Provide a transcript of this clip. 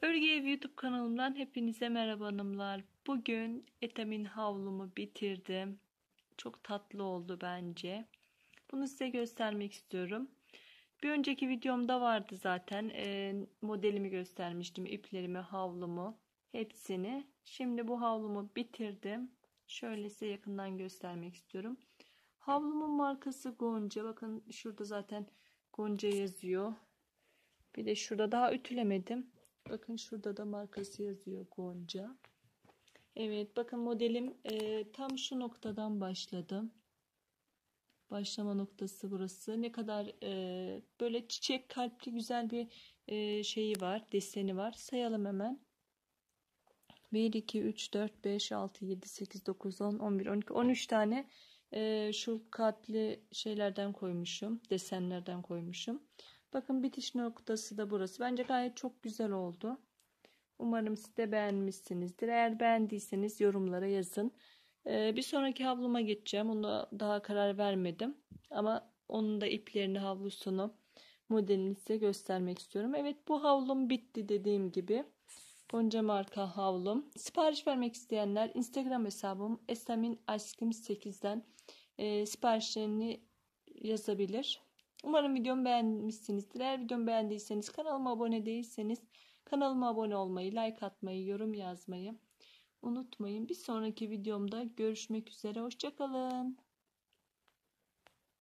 Örgü Evi YouTube kanalımdan hepinize merhaba hanımlar. Bugün Etamin havlumu bitirdim. Çok tatlı oldu bence. Bunu size göstermek istiyorum. Bir önceki videomda vardı zaten. Modelimi göstermiştim. İplerimi, havlumu, hepsini. Şimdi bu havlumu bitirdim. Şöyle size yakından göstermek istiyorum. Havlumun markası Gonca. Bakın şurada zaten Gonca yazıyor. Bir de şurada daha ütülemedim. Bakın şurada da markası yazıyor Gonca. Evet, bakın modelim tam şu noktadan başladım. Başlama noktası burası. Ne kadar böyle çiçek kalpli güzel bir şeyi var, deseni var. Sayalım hemen. 1, 2, 3, 4, 5, 6, 7, 8, 9, 10, 11, 12, 13 tane şu kalpli şeylerden koymuşum. Desenlerden koymuşum. Bakın bitiş noktası da burası. Bence gayet çok güzel oldu. Umarım siz de beğenmişsinizdir. Eğer beğendiyseniz yorumlara yazın. Bir sonraki havluma geçeceğim. Ona daha karar vermedim. Ama onun da iplerini, havlusunu, modelini size göstermek istiyorum. Evet, bu havlum bitti dediğim gibi. Gonca marka havlum. Sipariş vermek isteyenler Instagram hesabım esaminaşkım8'den siparişlerini yazabilir. Umarım videomu beğenmişsinizdir. Eğer videomu beğendiyseniz, kanalıma abone değilseniz kanalıma abone olmayı, like atmayı, yorum yazmayı unutmayın. Bir sonraki videomda görüşmek üzere. Hoşça kalın.